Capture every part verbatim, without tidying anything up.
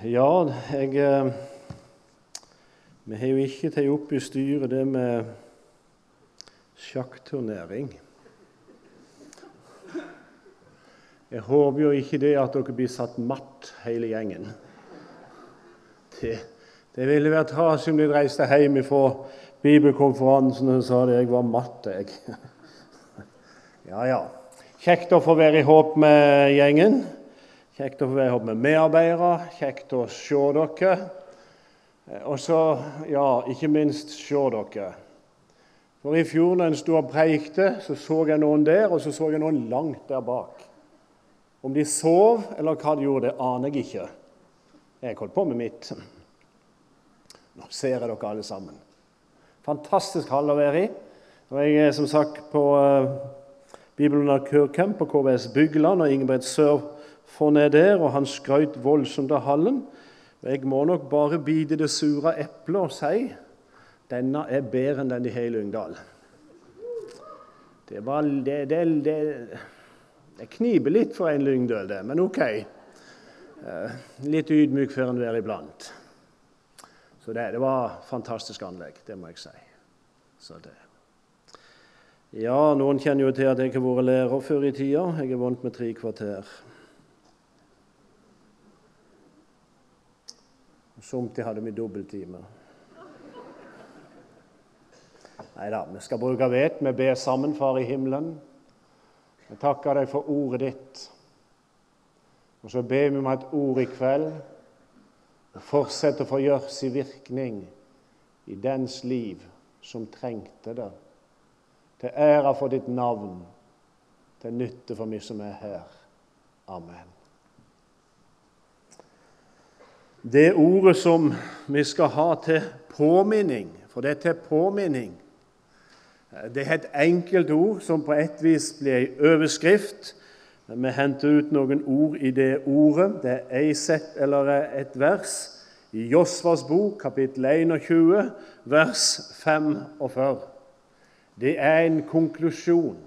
Ja, jeg, eh, vi har jo ikke tatt opp i styret det med sjakkturnering. Jeg håper jo ikke det at dere blir satt matt hele gjengen. Det, det ville vært trasig om de reiste hjem fra bibelkonferansen og sa at jeg var matt, jeg. Ja, ja. Kjekt å få være i håp med gjengen. Kjekt å få være i håp med medarbeidere. Kjekt å se dere. Og så, ja, ikke minst se dere. For i fjor når en stod og preikte, så så jeg noen der, og så så jeg noen langt der bak. Om de sov, eller hva de gjorde, det aner jeg ikke. Jeg holdt på med mitt. Nå ser jeg dere alle sammen. Fantastisk hall å være i. Og jeg er som sagt på uh, Bibelen under Kørkamp på K V S Bygland, og Ingebrigt Sør får ned der, og han skrøt voldsomt av hallen. Og jeg må nok bare bite det sure eplet og si denne er bedre enn den i hele Lyngdal. Det var det, det, det, det kniber litt for en Lyngdal, det, men ok. Eh, litt ydmyk før en være iblant. Så det, det var fantastisk anlegg, det må jeg si. Så det. Ja, noen kjenner jo til at jeg ikke har vært lærer før i tida. Jeg er vant med tre kvarter. Somtid hadde vi dobbelttime. Neida, vi skal bruke vet. Vi ber sammen, Far i himmelen. Jeg takker deg for ordet ditt. Og så ber vi om et ord i kveld og fortsette å få gjøre sin virkning i dens liv som trengte det. Til ære for ditt navn, til nytte for meg som er her. Amen. Det ordet som vi skal ha til påminning, for det er til påminning. Det er et enkelt ord som på et vis blir en overskrift, men vi henter ut noen ord i det ordet. Det er ei sett eller et vers i Josvas bok, kapittel enogtjue, vers femogfyrre. Det er en konklusjon.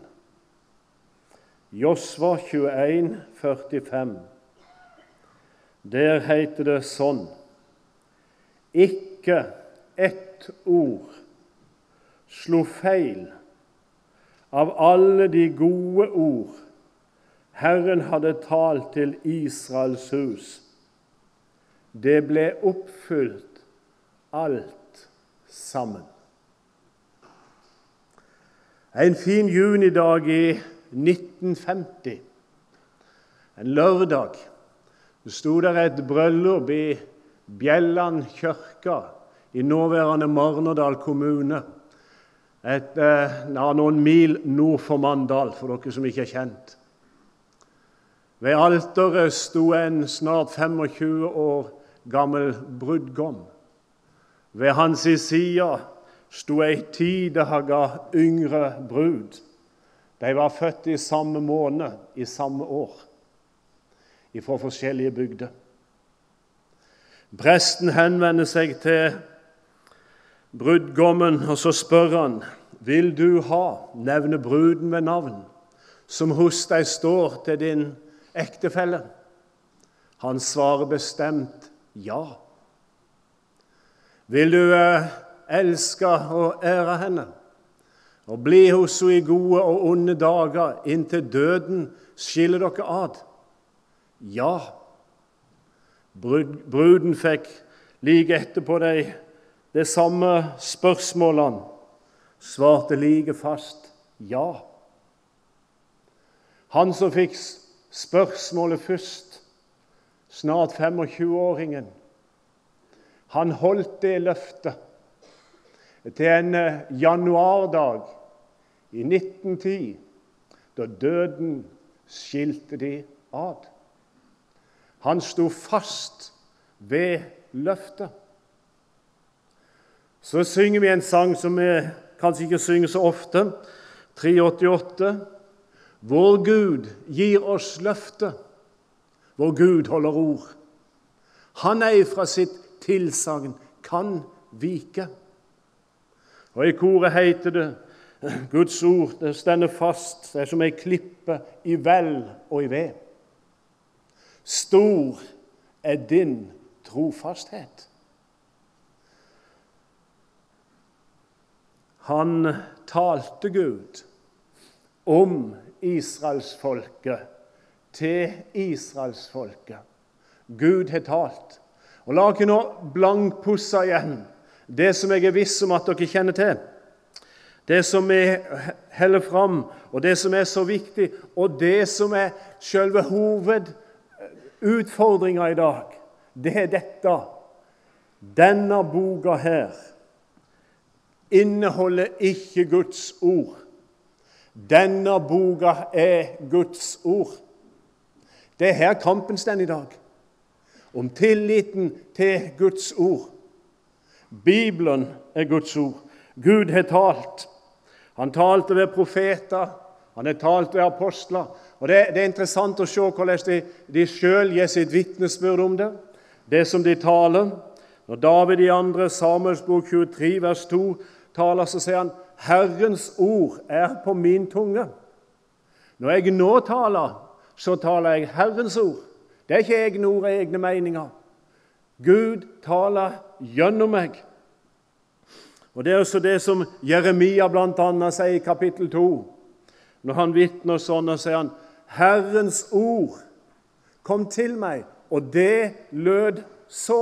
Josva tjueen, førtifem. Der heter det sånn: Ikke ett ord slo feil av alle de gode ord Herren hadde talt til Israels hus. Det ble oppfylt alt sammen. En fin junidag i nitten femti, en lørdag, det stod der et bryllup i Bjelland kirke i nåværende Marnardal kommune, et, eh, ja, noen mil nord for Mandal, for dere som ikke er kjent. Ved alteret stod en snart femogtjue år gammel brudgom. Ved hans side stod ei ti dager yngre brud. De var født i samme måned, i samme år, fra forskjellige bygder. Presten henvender seg til brudgommen, og så spør han: Vil du ha, nevne bruden ved navn, som hos deg står til din ektefelle? Han svarer bestemt ja. Vil du eh, elske og ære henne, og bli hos henne i gode og onde dager, inntil døden skiller dere ad? Ja. Bruden fikk like etterpå de, de samme spørsmålene, svarte like fast ja. Han som fikk spørsmålet først, snart femogtjue-åringen, han holdt det løftet til en januardag i nitten ti, da døden skilte de ad. Han stod fast ved løftet. Så synger vi en sang som vi kanskje ikke synger så ofte, tre åttiåtte. Vår Gud gir oss løfte, vår Gud holder ord. Han ei fra sitt tilsagn kan vike. Og i koret heter det: Guds ord, det stender fast, det er som ei klippe i vel og i ved. Stor er din trofasthet. Han talte Gud om Israelsfolket til Israelsfolket. Gud har talt. Og la ikke nå blankpusse igjen det som jeg er viss om at dere kjenner til. Det som er heller fram, og det som er så viktig, og det som er selve hovedutfordringen i dag, det er dette. Denne boka her inneholder ikke Guds ord. Denne boka er Guds ord. Det er her kampen står i dag. Om tilliten til Guds ord. Bibelen er Guds ord. Gud har talt. Han talte ved profeter, han har talt ved apostler. Og det, det er interessant å se hvordan de, de selv gir sitt vitnesbyrd om det. Det som de taler. Når David i andre Samuels bok tjuetre, vers to, taler, så sier han, Herrens ord er på min tunge. Når jeg nå taler, så taler jeg Herrens ord. Det er ikke egne ord og egne meninger. Gud taler gjennom meg. Og det er også det som Jeremia blant annet sier i kapittel to. Når han vitner sånn, og sier han, Herrens ord kom til meg, og det lød så.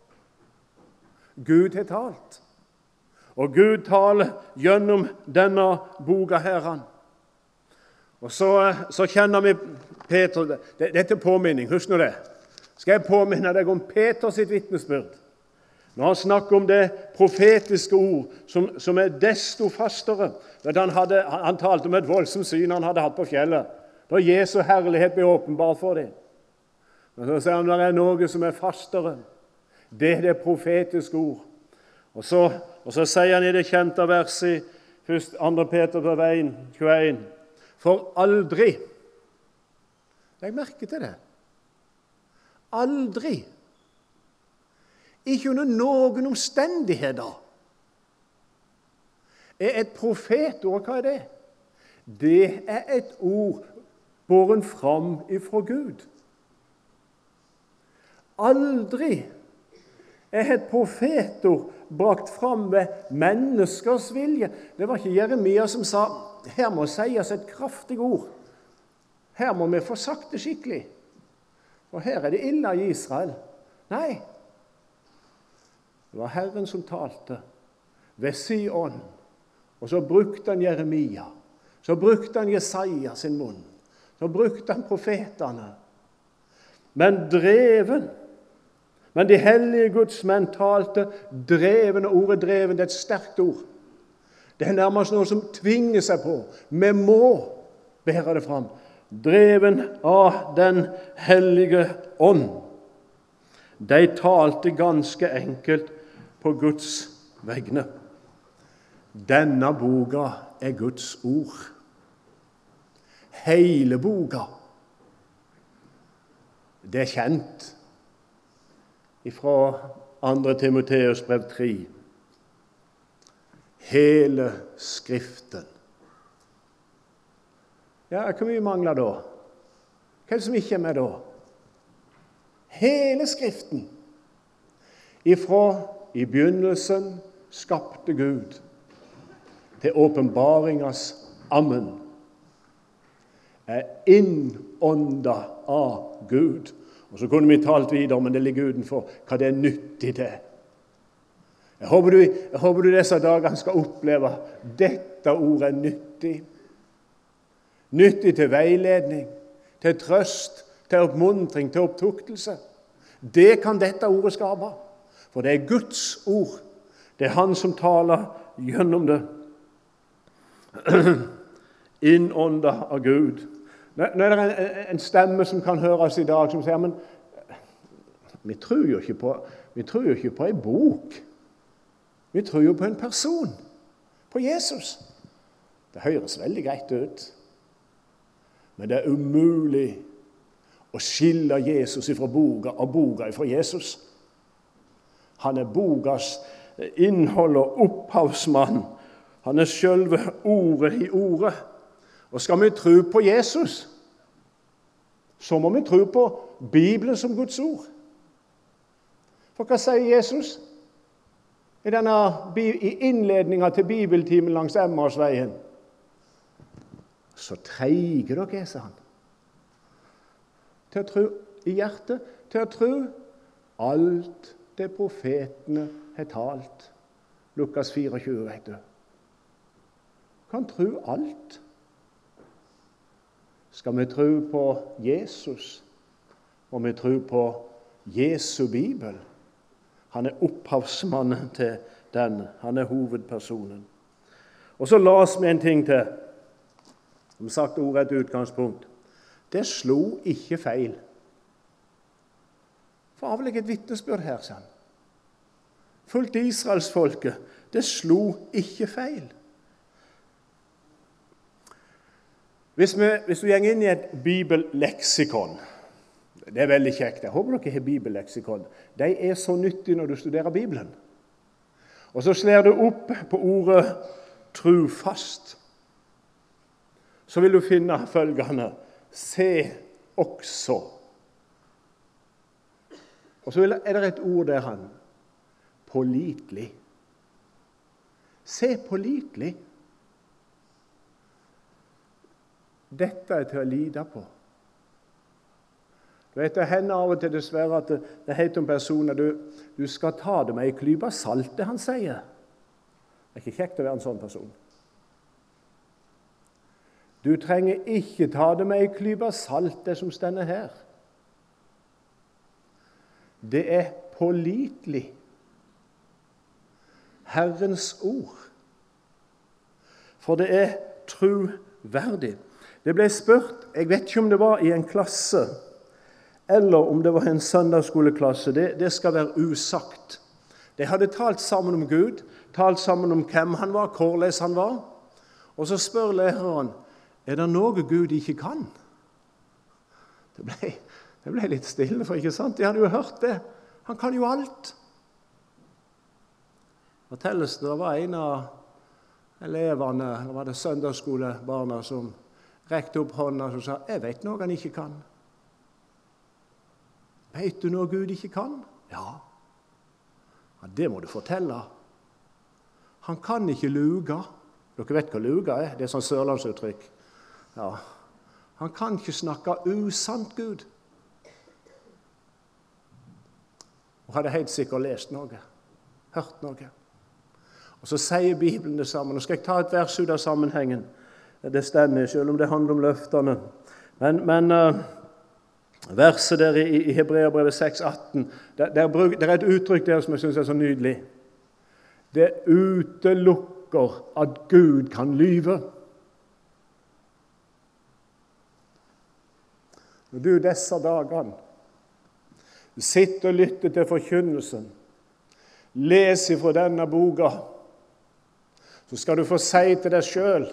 Gud har talt. Og Gud taler gjennom denne boka herren. Og så, så kjenner vi Peter, det, dette er påminning, husk nå det. Skal jeg påminne deg om Peter sitt vitnesbyrd? Når han snakker om det profetiske ord, som, som er desto fastere. Han, hadde, han talte om et voldsomt syn han hadde hatt på fjellet. Da Jesu herlighet ble åpenbart for dem. Og så sier han, det er noe som er fastere. Det er det profetiske ord. Og så, og så sier han i det kjente verset, først andre Peter på veien, tjueen, for aldri, legg merke til det, aldri, ikke under noen omstendigheter, er et profetord, hva er det? Det er et ord båren fram ifra Gud. Aldri er et profetord brakt fram ved menneskers vilje. Det var ikke Jeremia som sa, her må sies et kraftig ord. Her må vi få sagt det skikkelig. Og her er det ille i Israel. Nei, det var Herren som talte ved sin ånd. Og så brukte han Jeremia. Så brukte han Jesaja sin munn. Så brukte han profetene. Men dreven, men de hellige Guds menn talte dreven, og ordet dreven, det er et sterkt ord. Det er nærmest noe som tvinger seg på. Vi må bære det fram. Dreven av den hellige ånd. De talte ganske enkelt på Guds vegne. Denne boka er Guds ord. Hele boka. Det er kjent fra andre Timoteus brev tre. Hele Skriften. Ja, hvor mye mangler da? Hva er det som ikke er med da? Hele Skriften. Ifra i begynnelsen skapte Gud til åpenbaringas ammen er innånda av Gud. Og så kunne vi talt videre, men det ligger utenfor hva det er nyttig til. Jeg håper du, jeg håper du disse dagene skal oppleve dette ordet er nyttig. Nyttig til veiledning, til trøst, til oppmuntring, til opptuktelse. Det kan dette ordet skape. For det er Guds ord. Det er Han som taler gjennom det. Innånda av Gud. Nå er det en, en stemme som kan høres i dag, som sier, men vi tror jo ikke på, vi tror jo ikke på en bok. Vi tror jo på en person, på Jesus. Det høres veldig greit ut. Men det er umulig å skille Jesus ifra boka, og boka ifra Jesus. Han er bokas innhold og opphavsmann. Han er selve ordet i ordet. Og skal vi tro på Jesus, så må vi tro på Bibelen som Guds ord. For hva sier Jesus? I, denne, i innledningen til bibeltimen langs Emmausveien. Så treige dere er, sa han. Til å tro i hjertet, til å tro alt det profetene har talt. Lukas fireogtjue, vet du. Kan tro alt. Skal vi tro på Jesus, og vi tro på Jesu Bibel. Han er opphavsmannen til den. Han er hovedpersonen. Og så las vi en ting til. Som sagt, ordet et utgangspunkt. Det slo ikke feil. For avlegg et vitnesbyrd her, sa han. Fulgt Israelsfolket. Det slo ikke feil. Hvis, vi, hvis du går inn i et bibelleksikon, det er veldig kjekt. Jeg håper dere har bibelleksikon. De er så nyttige når du studerer Bibelen. Og så slår du opp på ordet trufast. Så vil du finne følgende. Se også. Og så er det et ord der han. Pålitelig. Se pålitelig. Dette er til å lide på. Du vet, det hender av og til dessverre at det, det heter om personer du, du skal ta det med en klype salt, det han sier. Det er ikke kjekt å være en sånn person. Du trenger ikke ta det med en klype salt, det som stender her. Det er pålitelig. Herrens ord. For det er troverdig. Det ble spurt, jeg vet ikke om det var i en klasse, eller om det var en søndagsskoleklasse, det, det skal være usagt. De hadde talt sammen om Gud, talt sammen om hvem han var, hvordan han var. Og så spør læreren, er det noe Gud ikke kan? Det ble, det ble litt stille, for ikke sant? De hadde jo hørt det. Han kan jo alt. Fortelles det var en av elevene, eller var det søndagsskolebarna, som rekte opp hånda og sa, jeg vet noe han ikke kan. Vet du noe Gud ikke kan? Ja. Ja, det må du fortelle. Han kan ikke luga. Dere vet hva luga er? Det er sånn sørlandsuttrykk. Ja. Han kan ikke snakke usant, Gud. Og hadde helt sikkert lest noe. Hørt noe. Og så sier Bibelen det samme. Nå skal jeg ta et vers ut av sammenhengen. Det stender, selv om det handler om løftene. Men... men uh, verset der i, i Hebreerbrevet seks atten, der, der, der er et uttrykk der som jeg synes er så nydelig. Det utelukker at Gud kan lyve. Når du disse dagene sitter og lytter til forkynnelsen, leser fra denne boka, så skal du få si til deg selv,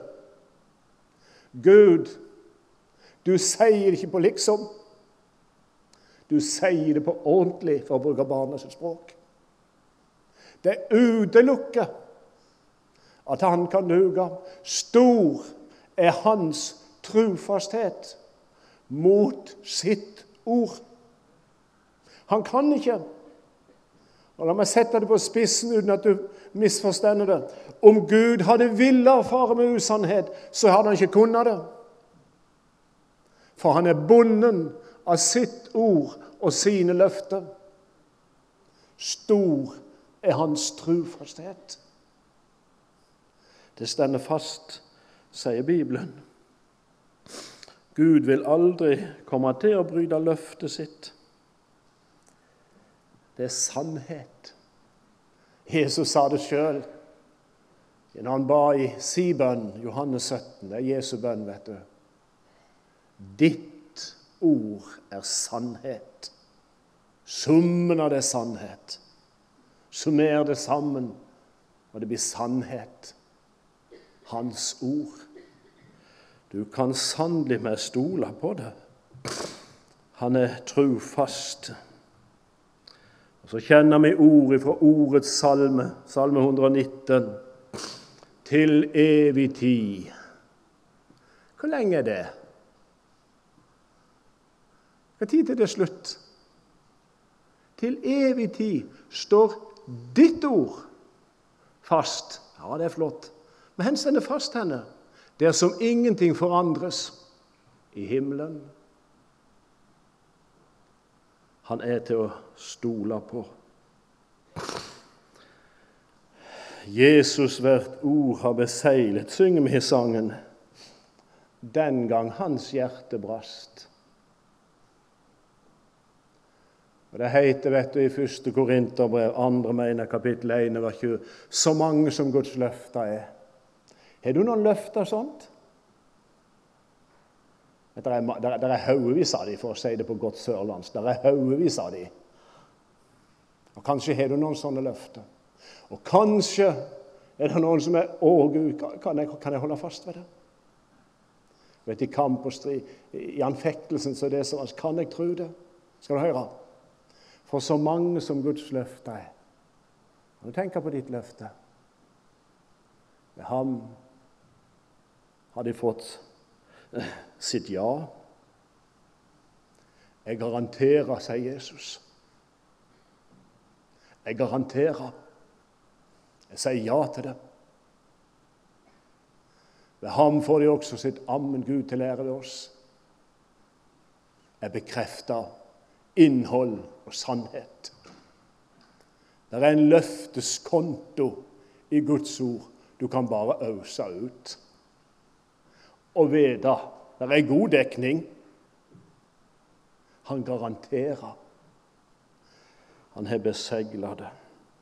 Gud, du sier ikke på liksom, du sier det på ordentlig, for å bruke barnets språk. Det utelukker at han kan luge. Stor er hans trofasthet mot sitt ord. Han kan ikke. Og la meg sette det på spissen uten at du misforstender det. Om Gud hadde villet fare med usannhet, så hadde han ikke kunnet det. For han er bunden av sitt ord og sine løfter. Stor er hans trofasthet. Det stender fast, sier Bibelen. Gud vil aldri komme til å bryte løftet sitt. Det er sannhet. Jesus sa det selv. Når han ba i si bønn, Johannes sytten, det er Jesu bønn, vet du. Ditt ord er sannhet. Summen av det er sannhet. Summer det sammen, og det blir sannhet. Hans ord. Du kan sannelig med stole på det. Han er trofast. Og så kjenner vi ordet fra ordets salme, salme ett hundre nitten. Til evig tid. Hvor lenge er det? Hva tid til det slutt? til evig tid står ditt ord fast. Ja, det er flott. Men hen stender fast henne. Det er som ingenting forandres i himmelen. Han er til å stole på. Jesus hvert ord har beseglet, synger vi i sangen. Den gang hans hjerte brast. Og det heter, vet du, i første Korinterbrev, andre mener kapittel en, vers tjue, så mange som Guds løfter er. Har du noen løfter sånt? Det er, der, der er haugevis av de, for å si det på godt sørlands. Der er haugevis av de. Og kanskje har du noen sånne løfter. Og kanskje er det noen som er, å Gud, kan jeg, kan jeg holde fast ved det? Vet, i kamp og strid, i anfektelsen, så det er sånn, kan jeg tro det? Skal du høre? For så mange som Guds løfte er. Kan du tenke på ditt løfte? Ved ham har de fått sitt ja. Jeg garanterer, sier Jesus. Jeg garanterer. Jeg sier ja til det. Ved ham får de også sitt amen, Gud til ære ved oss. Jeg bekrefter innhold og sannhet. Det er en løfteskonto i Guds ord. Du kan bare øse ut. Og vite, det er god dekning. Han garanterer. Han har beseglet det.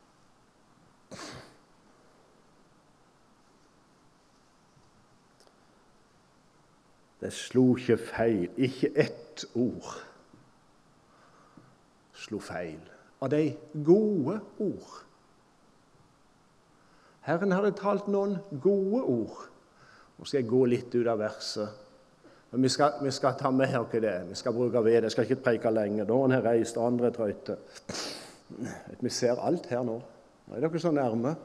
Det slo ikke feil. Ikke ett ord slo feil. Av de gode ord. Herren hadde talt noen gode ord. Nå skal jeg gå litt ut av verset. Men vi skal, vi skal ta med her det. Vi skal bruke ved det. Jeg skal ikke preke lenge. Da har han reist, og andre trøyte. Vi ser alt her nå. Nå er dere så nærme.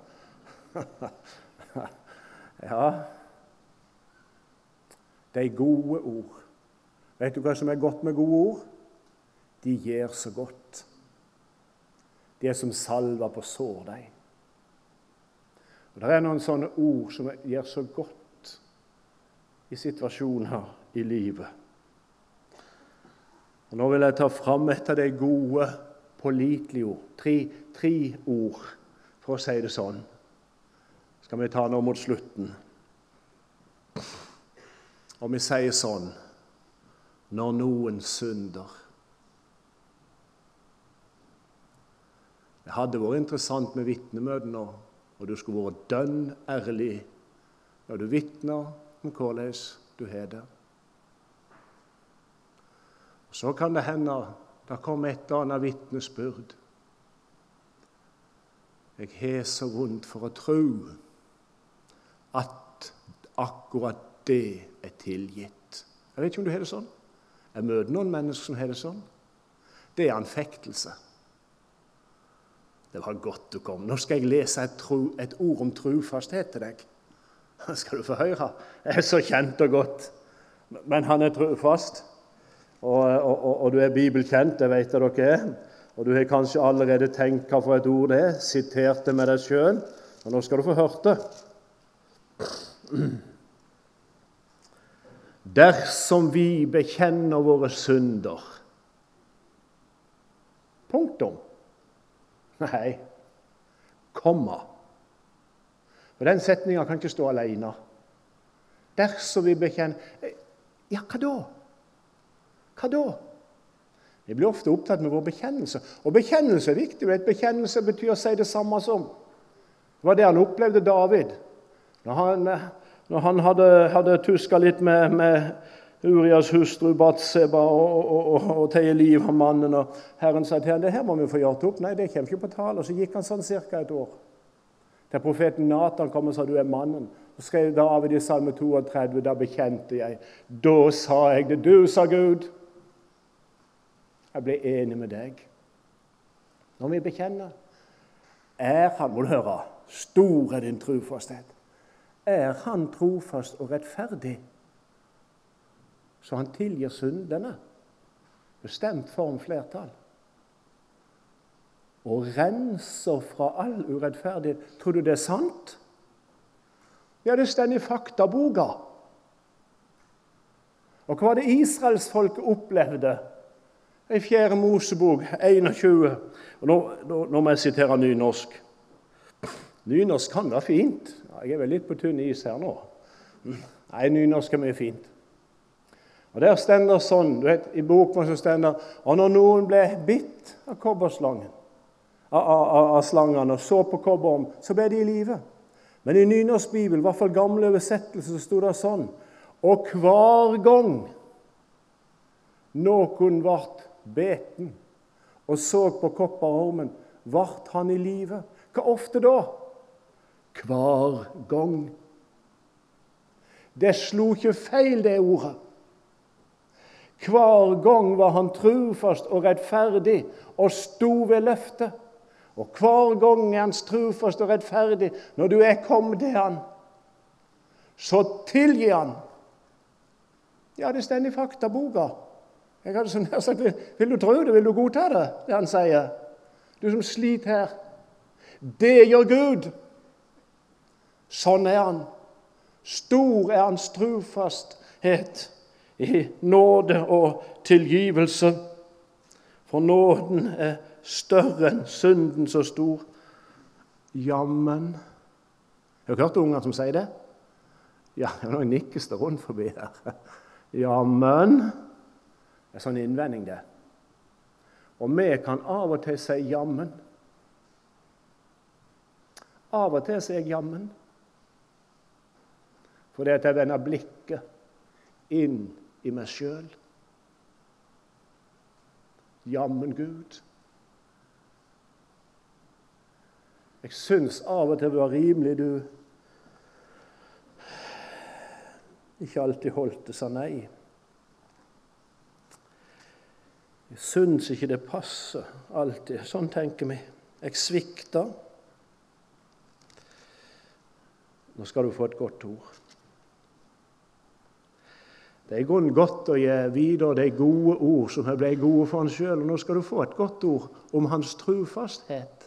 Ja. De gode ord. Vet du hva som er godt med gode ord? De gjør så godt. De er som salva på sårdeig. Og det er noen sånne ord som gjør så godt i situasjoner i livet. Og nå vil jeg ta fram et av de gode, pålitelige ord. Tre, tre ord, for å si det sånn. Skal vi ta nå mot slutten. Og vi sier sånn, når noen synder. Det hadde vært interessant med vitnemøten nå, og du skulle vært dønn ærlig når du vitner om hvordan du har det. Og så kan det hende det kommer et eller annet vitnesbyrd. Jeg har så vondt for å tro at akkurat det er tilgitt. Jeg vet ikke om du har det sånn. Jeg møter noen mennesker som har det sånn. Det er anfektelse. Det var godt du kom. Nå skal jeg lese et, tro, et ord om trofasthet til deg. Skal du få høre. Det er så kjent og godt. Men han er trofast. Og, og, og, og du er bibelkjent, det vet jeg dere er. Og du har kanskje allerede tenkt hva for et ord det er. Sitert det med deg selv. Og nå skal du få hørt det. Dersom vi bekjenner våre synder. Punktum. Nei, komma. Og den setningen kan ikke stå alene. Dersom vi bekjenner... Ja, hva da? Hva da? Vi blir ofte opptatt med vår bekjennelse. Og bekjennelse er viktig. Vet, bekjennelse betyr å si det samme som. Det var det han opplevde David. Når han, når han hadde, hadde tusket litt med... med Urias hustru Batseba og, og, og, og til liv av mannen, og Herren sa til ham, det her må vi få gjort opp. Nei, det kommer ikke på tale. Og så gikk han sånn cirka et år. Der profeten Nathan kom og sa, du er mannen. Så skrev David i salme trettito, da bekjente jeg. Da sa jeg det, du sa Gud. Jeg ble enig med deg. Når vi bekjenner, er han, må du høre, stor er din trofasthet. Er han trofast og rettferdig? Så han tilgir syndene. Bestemt form flertall. og renser fra all urettferdighet. Tror du det er sant? Ja, det står i faktaboka. Og hva var det israelsfolket opplevde? I fjerde Mosebok enogtjue. Og nå, nå, nå må jeg sitere nynorsk. Nynorsk kan være fint. Ja, jeg er vel litt på tynn is her nå. Nei, nynorsk er mye fint. Og der stender sånn, du vet, i boken så stender, og når noen ble bitt av kobberslangen, av, av, av slangene, og så på kobberen, så ble de i live. Men i nynorsk bibel, i hvert fall gamle oversettelse, så stod det sånn, og hver gang noen vart beten, og så på kopperormen, vart han i live. Hva ofte da? Hver gang. Det slo ikke feil, det ordet. Hver gang var han trofast og rettferdig og sto ved løftet. Og hver gang er han trofast og rettferdig når du er kommet til han, så tilgir han. Ja, det står i faktaboka. Jeg hadde sånn her sagt, vil, vil du tro det, vil du godta det, det han sier? Du som sliter her. Det gjør Gud. Sånn er han. Stor er hans trofasthet i nåde og tilgivelse. For nåden er større enn synden så stor. Jammen. Har du hørt unger som sier det? Ja, nå nikkes det rundt forbi her. Jammen. Det er sånn innvending det. Og vi kan av og til si jammen. Av og til sier jeg jammen. For det er at jeg vender blikket inn i meg selv. Jammen Gud. Jeg syns av og til det var rimelig du ikke alltid holdt det, sa nei. Jeg syns ikke det passer alltid. Sånn tenker vi. Jeg svikter. Nå skal du få et godt ord. Det er i grunnen godt å gi videre de gode ord som ble gode for han selv. Og nå skal du få et godt ord om hans trofasthet.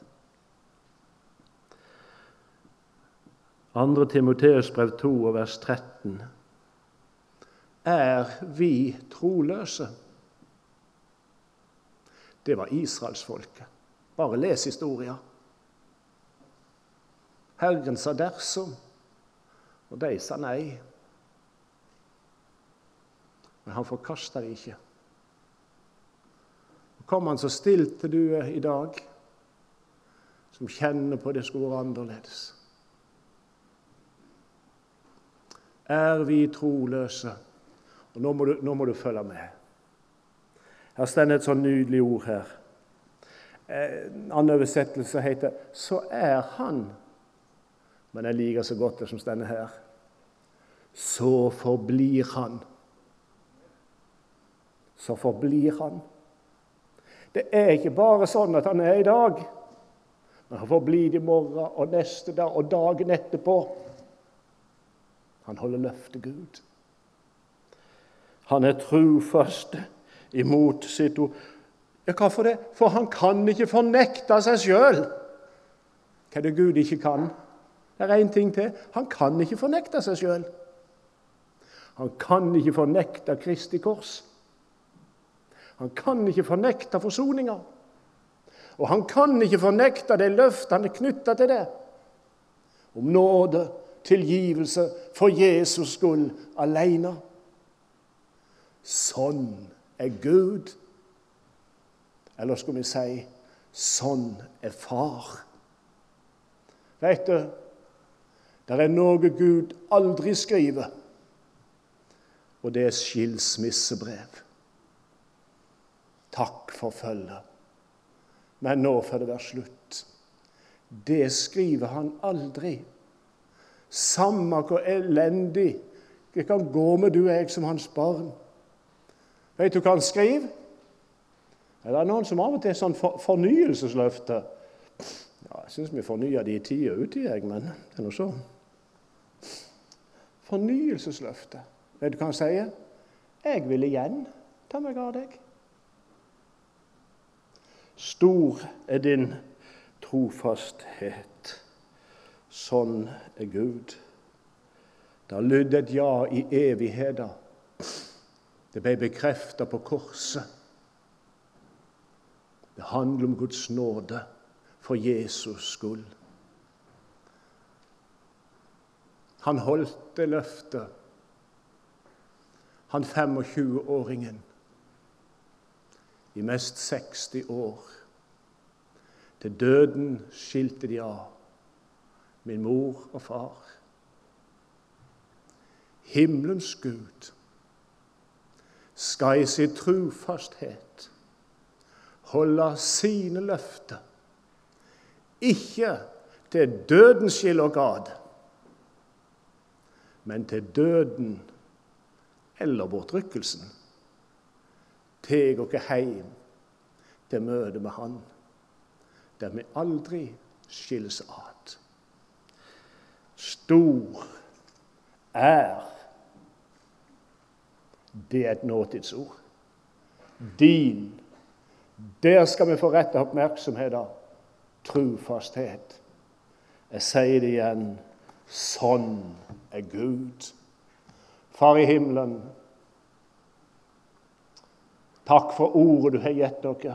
Andre Timoteus brev to, vers tretten. Er vi troløse? Det var israelsfolket. Bare les historier. Herren sa dersom, og de sa nei. Men han forkastet det ikke. Og kom han så stilt til du er i dag, som kjenner på det skulle være annerledes. Er vi troløse? Og nå må du, nå må du følge med. Her stender et sånn nydelig ord her. En annen oversettelse heter «Så er han». Men jeg liker så godt det som stender her. «Så forblir han». Så forblir han. Det er ikke bare sånn at han er i dag, men han forblir i morgen og neste dag og dagen etterpå. Han holder løftet Gud. Han er trofast imot sitt ord. Ja, hva for det? For han kan ikke fornekte seg selv. Hva er det Gud ikke kan? Det er en ting til. Han kan ikke fornekte seg selv. Han kan ikke fornekte Kristi kors. Han kan ikke fornekte forsoninga. Og han kan ikke fornekte det løftet han er knyttet til det. Om nåde, tilgivelse for Jesus skyld alene. Sånn er Gud. Eller skal vi si, sånn er far. Vet du, det er noe Gud aldri skriver, og det er skilsmissebrev. Takk for følget, men nå får det være slutt. Det skriver han aldri. Samme hvor elendig det kan gå med du og jeg som hans barn. Vet du hva han skriver? Det er noen som av og til er sånn for, fornyelsesløfte. Ja, jeg synes vi fornyer de i tid og uti, jeg, men det er noe sånn. Fornyelsesløfte. Vet du hva han sier? Jeg vil igjen ta meg av deg. Stor er din trofasthet. Sånn er Gud. Det har lydd et ja i evigheten. Det ble bekreftet på korset. Det handler om Guds nåde for Jesus skyld. Han holdt det løftet. Han tjuefem-åringen i mest seksti år. Til døden skilte de av, min mor og far. Himmelens Gud skal i sin trofasthet holde sine løfter, ikke til dødens skyld og grad, men til døden eller bortrykkelsen. Teg dere heim til møte med Han, der vi aldri skilles ad. Stor er, det er et nåtidsord. Din, der skal vi få rette oppmerksomhet av. Trofasthet. Jeg sier det igjen, sånn er Gud. Far i himmelen, takk for ordet du har gitt dere.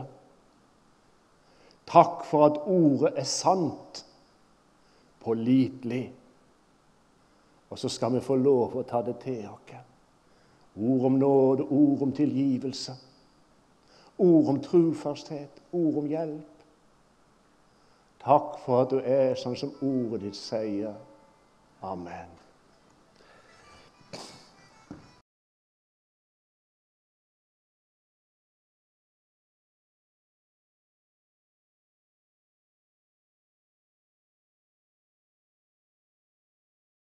Takk for at ordet er sant, pålitelig. Og så skal vi få lov å ta det til oss. Ord om nåde, ord om tilgivelse, ord om trofasthet, ord om hjelp. Takk for at du er sånn som ordet ditt sier. Amen.